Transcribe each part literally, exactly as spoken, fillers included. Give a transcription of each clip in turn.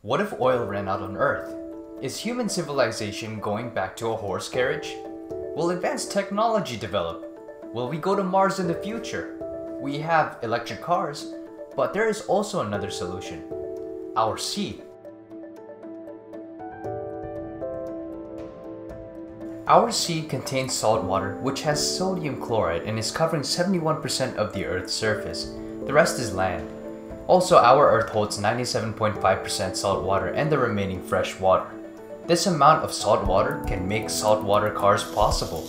What if oil ran out on Earth? Is human civilization going back to a horse carriage? Will advanced technology develop? Will we go to Mars in the future? We have electric cars, but there is also another solution. Our sea. Our sea contains salt water which has sodium chloride and is covering seventy-one percent of the Earth's surface. The rest is land. Also, our Earth holds ninety-seven point five percent salt water and the remaining fresh water. This amount of salt water can make saltwater cars possible.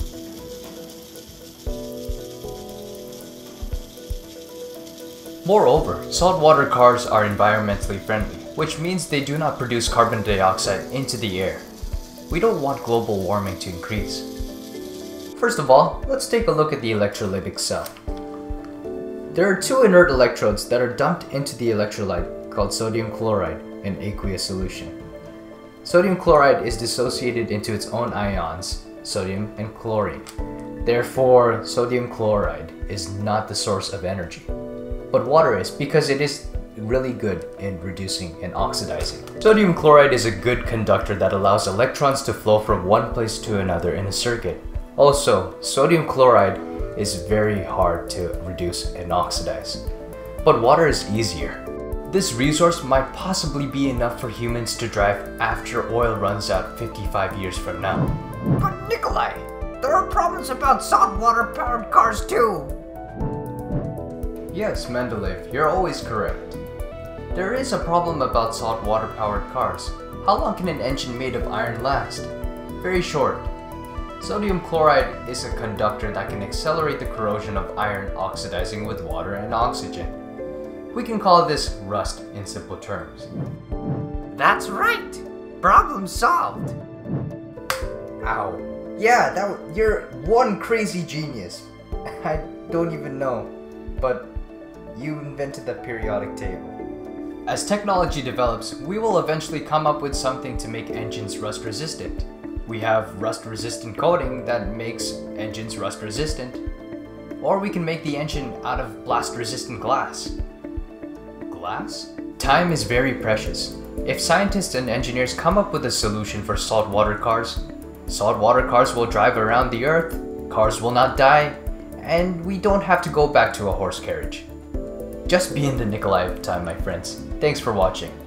Moreover, saltwater cars are environmentally friendly, which means they do not produce carbon dioxide into the air. We don't want global warming to increase. First of all, let's take a look at the electrolytic cell. There are two inert electrodes that are dumped into the electrolyte called sodium chloride in aqueous solution. Sodium chloride is dissociated into its own ions, sodium and chlorine. Therefore, sodium chloride is not the source of energy. But water is, because it is really good in reducing and oxidizing. Sodium chloride is a good conductor that allows electrons to flow from one place to another in a circuit. Also, sodium chloride is very hard to reduce and oxidize. But water is easier. This resource might possibly be enough for humans to drive after oil runs out fifty-five years from now. But Nikolai, there are problems about saltwater powered cars too. Yes, Mendeleev, you're always correct. There is a problem about saltwater powered cars. How long can an engine made of iron last? Very short. Sodium chloride is a conductor that can accelerate the corrosion of iron oxidizing with water and oxygen. We can call this rust in simple terms. That's right! Problem solved! Ow. Yeah, that you're one crazy genius. I don't even know, but you invented the periodic table. As technology develops, we will eventually come up with something to make engines rust resistant. We have rust resistant coating that makes engines rust resistant. Or we can make the engine out of blast resistant glass. Glass? Time is very precious. If scientists and engineers come up with a solution for saltwater cars, saltwater cars will drive around the Earth, cars will not die, and we don't have to go back to a horse carriage. Just be in the Nikolai time, my friends. Thanks for watching.